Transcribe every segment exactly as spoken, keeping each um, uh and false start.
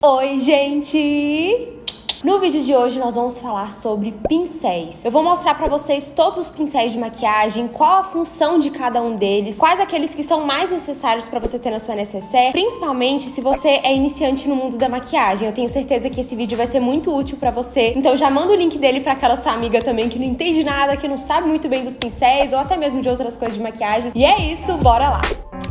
Oi, gente! No vídeo de hoje nós vamos falar sobre pincéis. Eu vou mostrar pra vocês todos os pincéis de maquiagem, qual a função de cada um deles, quais aqueles que são mais necessários pra você ter na sua necessaire, principalmente se você é iniciante no mundo da maquiagem. Eu tenho certeza que esse vídeo vai ser muito útil pra você, então já manda o link dele pra aquela sua amiga também que não entende nada, que não sabe muito bem dos pincéis ou até mesmo de outras coisas de maquiagem. E é isso, bora lá!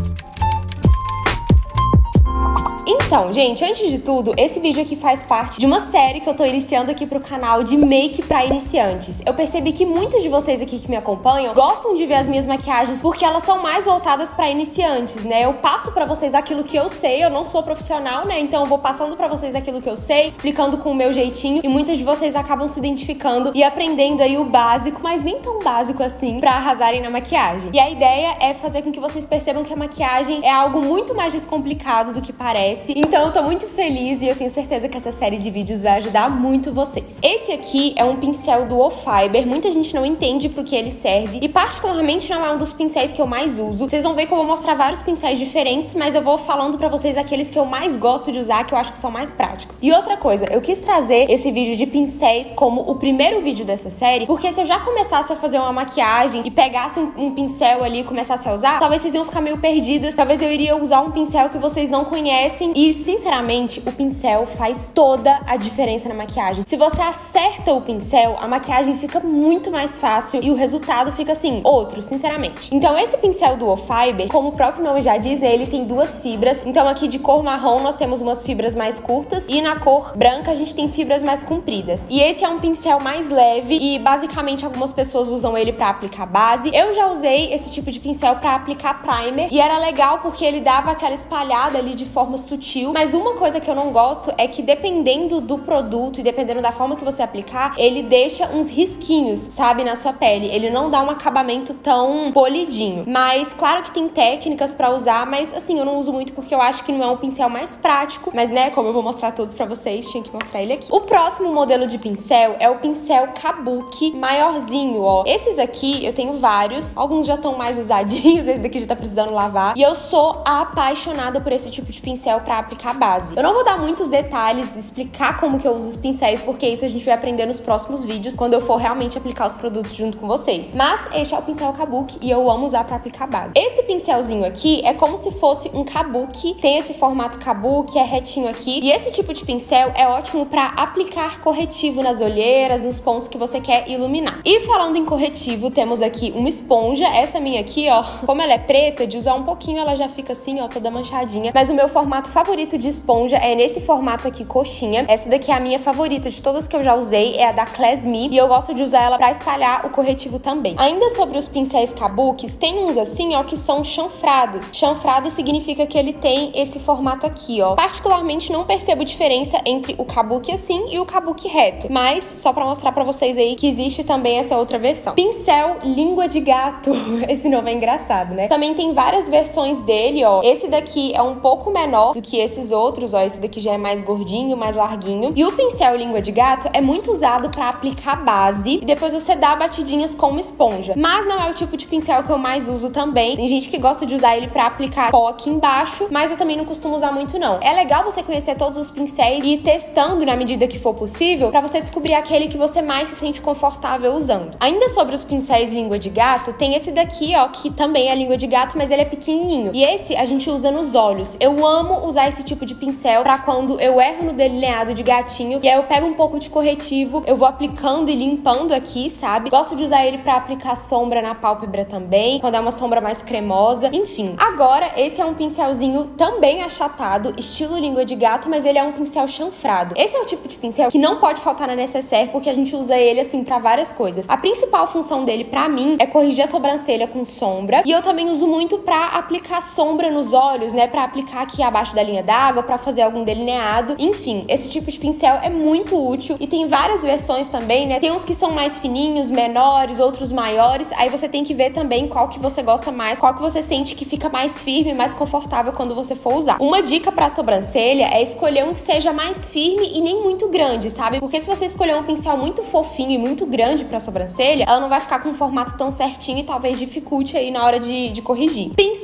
Então, gente, antes de tudo, esse vídeo aqui faz parte de uma série que eu tô iniciando aqui pro canal de make pra iniciantes. Eu percebi que muitos de vocês aqui que me acompanham gostam de ver as minhas maquiagens porque elas são mais voltadas pra iniciantes, né? Eu passo pra vocês aquilo que eu sei, eu não sou profissional, né? Então eu vou passando pra vocês aquilo que eu sei, explicando com o meu jeitinho, e muitas de vocês acabam se identificando e aprendendo aí o básico, mas nem tão básico assim, pra arrasarem na maquiagem. E a ideia é fazer com que vocês percebam que a maquiagem é algo muito mais descomplicado do que parece. Então eu tô muito feliz e eu tenho certeza que essa série de vídeos vai ajudar muito vocês. Esse aqui é um pincel Duo Fiber, muita gente não entende pro que ele serve e particularmente não é um dos pincéis que eu mais uso. Vocês vão ver que eu vou mostrar vários pincéis diferentes, mas eu vou falando pra vocês aqueles que eu mais gosto de usar, que eu acho que são mais práticos. E outra coisa, eu quis trazer esse vídeo de pincéis como o primeiro vídeo dessa série, porque se eu já começasse a fazer uma maquiagem e pegasse um, um pincel ali e começasse a usar, talvez vocês iam ficar meio perdidas, talvez eu iria usar um pincel que vocês não conhecem e, sinceramente, o pincel faz toda a diferença na maquiagem. Se você acerta o pincel, a maquiagem fica muito mais fácil e o resultado fica assim, outro, sinceramente. Então esse pincel Duo Fiber, como o próprio nome já diz, ele tem duas fibras. Então aqui de cor marrom nós temos umas fibras mais curtas e na cor branca a gente tem fibras mais compridas. E esse é um pincel mais leve e basicamente algumas pessoas usam ele pra aplicar base. Eu já usei esse tipo de pincel pra aplicar primer e era legal porque ele dava aquela espalhada ali de forma sutil. Mas uma coisa que eu não gosto é que dependendo do produto e dependendo da forma que você aplicar, ele deixa uns risquinhos, sabe, na sua pele. Ele não dá um acabamento tão polidinho. Mas claro que tem técnicas pra usar, mas assim, eu não uso muito porque eu acho que não é um pincel mais prático. Mas né, como eu vou mostrar todos pra vocês, tinha que mostrar ele aqui. O próximo modelo de pincel é o pincel Kabuki maiorzinho, ó. Esses aqui eu tenho vários, alguns já estão mais usadinhos, esse daqui já tá precisando lavar. E eu sou apaixonada por esse tipo de pincel pra aplicar base. Eu não vou dar muitos detalhes, explicar como que eu uso os pincéis, porque isso a gente vai aprender nos próximos vídeos, quando eu for realmente aplicar os produtos junto com vocês. Mas este é o pincel Kabuki e eu amo usar pra aplicar base. Esse pincelzinho aqui é como se fosse um Kabuki, tem esse formato Kabuki, é retinho aqui, e esse tipo de pincel é ótimo pra aplicar corretivo nas olheiras, nos pontos que você quer iluminar. E falando em corretivo, temos aqui uma esponja, essa minha aqui, ó, como ela é preta, de usar um pouquinho ela já fica assim, ó, toda manchadinha, mas o meu formato favorito de esponja é nesse formato aqui, coxinha. Essa daqui é a minha favorita de todas que eu já usei, é a da Class Me, e eu gosto de usar ela pra espalhar o corretivo também. Ainda sobre os pincéis Kabukis, tem uns assim, ó, que são chanfrados. Chanfrado significa que ele tem esse formato aqui, ó. Particularmente não percebo diferença entre o Kabuki assim e o Kabuki reto, mas só pra mostrar pra vocês aí que existe também essa outra versão. Pincel língua de gato. Esse nome é engraçado, né? Também tem várias versões dele, ó. Esse daqui é um pouco menor do que esses outros, ó, esse daqui já é mais gordinho, mais larguinho. E o pincel língua de gato é muito usado pra aplicar base e depois você dá batidinhas com uma esponja. Mas não é o tipo de pincel que eu mais uso também. Tem gente que gosta de usar ele pra aplicar pó aqui embaixo, mas eu também não costumo usar muito não. É legal você conhecer todos os pincéis e ir testando na medida que for possível pra você descobrir aquele que você mais se sente confortável usando. Ainda sobre os pincéis língua de gato, tem esse daqui, ó, que também é língua de gato, mas ele é pequenininho. E esse a gente usa nos olhos. Eu amo usar esse tipo de pincel pra quando eu erro no delineado de gatinho e aí eu pego um pouco de corretivo, eu vou aplicando e limpando aqui, sabe? Gosto de usar ele pra aplicar sombra na pálpebra também, quando é uma sombra mais cremosa, enfim. Agora, esse é um pincelzinho também achatado, estilo língua de gato, mas ele é um pincel chanfrado. Esse é o tipo de pincel que não pode faltar na necessaire, porque a gente usa ele, assim, pra várias coisas. A principal função dele, pra mim, é corrigir a sobrancelha com sombra, e eu também uso muito pra aplicar sombra nos olhos, né? Pra aplicar aqui abaixo da linha d'água, pra fazer algum delineado. Enfim, esse tipo de pincel é muito útil e tem várias versões também, né? Tem uns que são mais fininhos, menores, outros maiores. Aí você tem que ver também qual que você gosta mais, qual que você sente que fica mais firme, mais confortável quando você for usar. Uma dica pra sobrancelha é escolher um que seja mais firme e nem muito grande, sabe? Porque se você escolher um pincel muito fofinho e muito grande pra sobrancelha, ela não vai ficar com um formato tão certinho e talvez dificulte aí na hora de, de corrigir. Pincel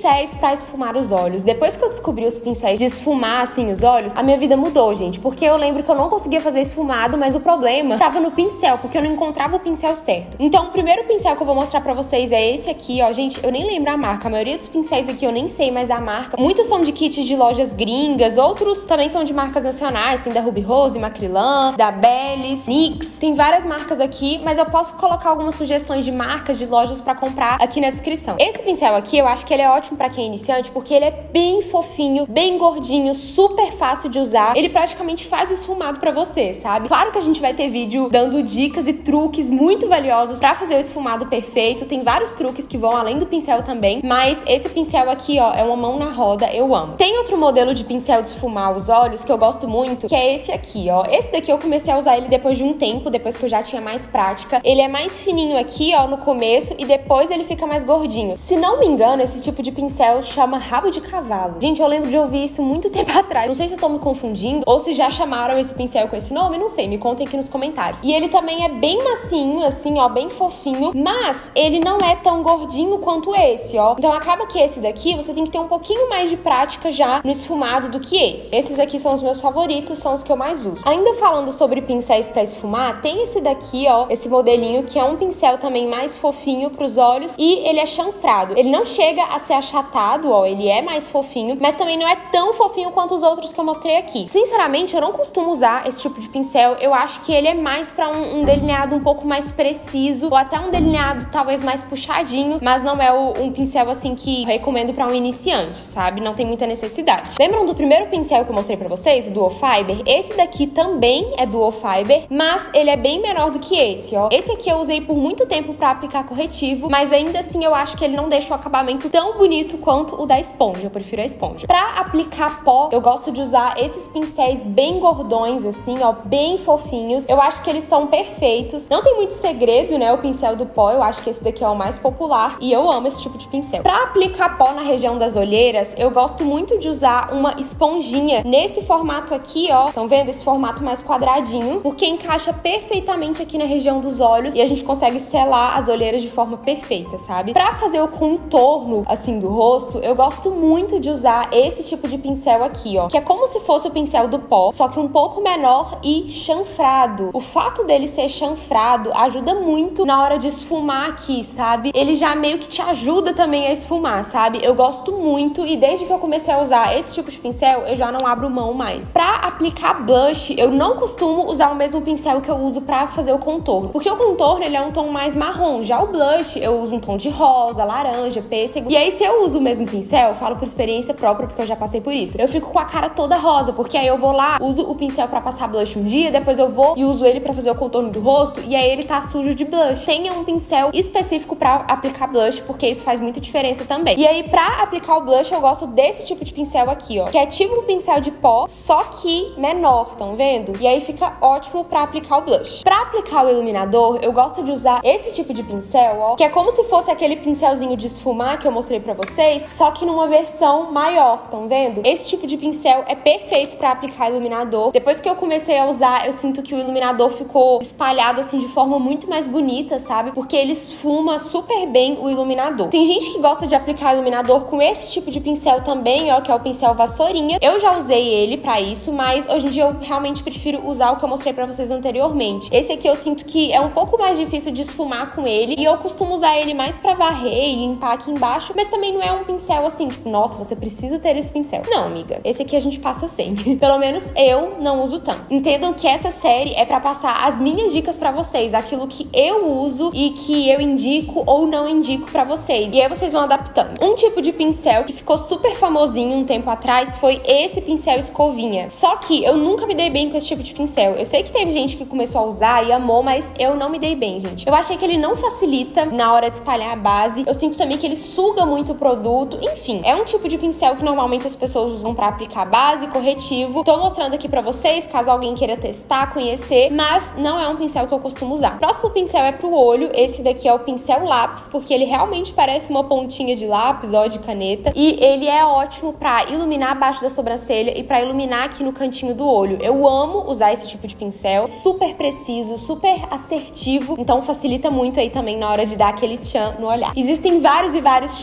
pincéis pra esfumar os olhos. Depois que eu descobri os pincéis de esfumar, assim, os olhos, a minha vida mudou, gente. Porque eu lembro que eu não conseguia fazer esfumado, mas o problema tava no pincel, porque eu não encontrava o pincel certo. Então, o primeiro pincel que eu vou mostrar pra vocês é esse aqui, ó. Gente, eu nem lembro a marca. A maioria dos pincéis aqui eu nem sei mais a marca. Muitos são de kits de lojas gringas, outros também são de marcas nacionais. Tem da Ruby Rose, Macrylan, da Bellis, Nix. Tem várias marcas aqui, mas eu posso colocar algumas sugestões de marcas, de lojas pra comprar aqui na descrição. Esse pincel aqui, eu acho que ele é ótimo pra quem é iniciante, porque ele é bem fofinho, bem gordinho, super fácil de usar. Ele praticamente faz o esfumado pra você, sabe? Claro que a gente vai ter vídeo dando dicas e truques muito valiosos pra fazer o esfumado perfeito. Tem vários truques que vão além do pincel também, mas esse pincel aqui, ó, é uma mão na roda, eu amo. Tem outro modelo de pincel de esfumar os olhos que eu gosto muito, que é esse aqui, ó. Esse daqui eu comecei a usar ele depois de um tempo, depois que eu já tinha mais prática. Ele é mais fininho aqui, ó, no começo, e depois ele fica mais gordinho. Se não me engano, esse tipo de pincel chama rabo de cavalo. Gente, eu lembro de ouvir isso muito tempo atrás. Não sei se eu tô me confundindo ou se já chamaram esse pincel com esse nome, não sei. Me contem aqui nos comentários. E ele também é bem macinho, assim, ó, bem fofinho, mas ele não é tão gordinho quanto esse, ó. Então acaba que esse daqui, você tem que ter um pouquinho mais de prática já no esfumado do que esse. Esses aqui são os meus favoritos, são os que eu mais uso. Ainda falando sobre pincéis pra esfumar, tem esse daqui, ó, esse modelinho, que é um pincel também mais fofinho pros olhos e ele é chanfrado. Ele não chega a ser achatado, ó, ele é mais fofinho, mas também não é tão fofinho quanto os outros que eu mostrei aqui. Sinceramente, eu não costumo usar esse tipo de pincel. Eu acho que ele é mais pra um, um delineado um pouco mais preciso, ou até um delineado talvez mais puxadinho, mas não é o, um pincel assim que eu recomendo pra um iniciante, sabe? Não tem muita necessidade. Lembram do primeiro pincel que eu mostrei pra vocês, o Duo Fiber? Esse daqui também é Duo Fiber, mas ele é bem menor do que esse, ó. Esse aqui eu usei por muito tempo pra aplicar corretivo, mas ainda assim eu acho que ele não deixa o acabamento tão bonito quanto o da esponja. Eu prefiro a esponja. Pra aplicar pó, eu gosto de usar esses pincéis bem gordões, assim, ó, bem fofinhos. Eu acho que eles são perfeitos. Não tem muito segredo, né, o pincel do pó. Eu acho que esse daqui é o mais popular e eu amo esse tipo de pincel. Pra aplicar pó na região das olheiras, eu gosto muito de usar uma esponjinha nesse formato aqui, ó. Estão vendo? Esse formato mais quadradinho, porque encaixa perfeitamente aqui na região dos olhos e a gente consegue selar as olheiras de forma perfeita, sabe? Pra fazer o contorno, assim, do rosto, eu gosto muito de usar esse tipo de pincel aqui, ó, que é como se fosse o pincel do pó, só que um pouco menor e chanfrado. O fato dele ser chanfrado ajuda muito na hora de esfumar aqui, sabe? Ele já meio que te ajuda também a esfumar, sabe? Eu gosto muito e desde que eu comecei a usar esse tipo de pincel, eu já não abro mão mais. Pra aplicar blush, eu não costumo usar o mesmo pincel que eu uso pra fazer o contorno, porque o contorno, ele é um tom mais marrom. Já o blush, eu uso um tom de rosa, laranja, pêssego. E aí, se eu uso o mesmo pincel, eu falo por experiência própria, porque eu já passei por isso, eu fico com a cara toda rosa, porque aí eu vou lá, uso o pincel pra passar blush um dia, depois eu vou e uso ele pra fazer o contorno do rosto, e aí ele tá sujo de blush. Tenha um pincel específico pra aplicar blush, porque isso faz muita diferença também. E aí, pra aplicar o blush, eu gosto desse tipo de pincel aqui, ó, que é tipo um pincel de pó, só que menor, estão vendo? E aí fica ótimo pra aplicar o blush. Pra aplicar o iluminador, eu gosto de usar esse tipo de pincel, ó, que é como se fosse aquele pincelzinho de esfumar que eu mostrei pra vocês, só que numa versão maior, estão vendo? Esse tipo de pincel é perfeito pra aplicar iluminador. Depois que eu comecei a usar, eu sinto que o iluminador ficou espalhado assim de forma muito mais bonita, sabe? Porque ele esfuma super bem o iluminador. Tem gente que gosta de aplicar iluminador com esse tipo de pincel também, ó, que é o pincel vassourinha. Eu já usei ele pra isso, mas hoje em dia eu realmente prefiro usar o que eu mostrei pra vocês anteriormente. Esse aqui eu sinto que é um pouco mais difícil de esfumar com ele, e eu costumo usar ele mais pra varrer e limpar aqui embaixo, mas também não é um pincel assim, tipo, nossa, você precisa ter esse pincel. Não, amiga, esse aqui a gente passa sempre. Pelo menos eu não uso tanto. Entendam que essa série é pra passar as minhas dicas pra vocês, aquilo que eu uso e que eu indico ou não indico pra vocês. E aí vocês vão adaptando. Um tipo de pincel que ficou super famosinho um tempo atrás foi esse pincel escovinha. Só que eu nunca me dei bem com esse tipo de pincel. Eu sei que teve gente que começou a usar e amou, mas eu não me dei bem, gente. Eu achei que ele não facilita na hora de espalhar a base. Eu sinto também que ele suga muito o produto. Enfim, é um tipo de pincel que normalmente as pessoas usam pra aplicar base, corretivo. Tô mostrando aqui pra vocês, caso alguém queira testar, conhecer, mas não é um pincel que eu costumo usar. O próximo pincel é pro olho. Esse daqui é o pincel lápis, porque ele realmente parece uma pontinha de lápis, ó, de caneta. E ele é ótimo pra iluminar abaixo da sobrancelha e pra iluminar aqui no cantinho do olho. Eu amo usar esse tipo de pincel. Super preciso, super assertivo. Então facilita muito aí também na hora de dar aquele tchan no olhar. Existem vários e vários tipos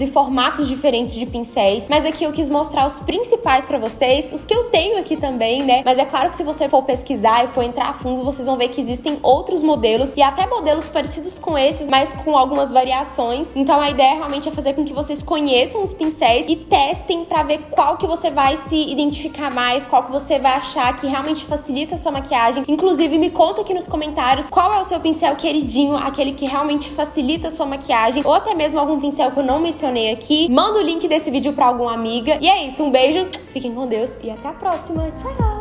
e formatos diferentes de pincéis, mas aqui eu quis mostrar os principais pra vocês, os que eu tenho aqui também, né? Mas é claro que se você for pesquisar e for entrar a fundo, vocês vão ver que existem outros modelos e até modelos parecidos com esses, mas com algumas variações. Então a ideia realmente é fazer com que vocês conheçam os pincéis e testem pra ver qual que você vai se identificar mais, qual que você vai achar que realmente facilita a sua maquiagem. Inclusive, me conta aqui nos comentários qual é o seu pincel queridinho, aquele que realmente facilita a sua maquiagem, ou até mesmo algum pincel que eu não mencionei aqui. Manda o link desse vídeo pra alguma amiga. E é isso, um beijo, fiquem com Deus e até a próxima. Tchau!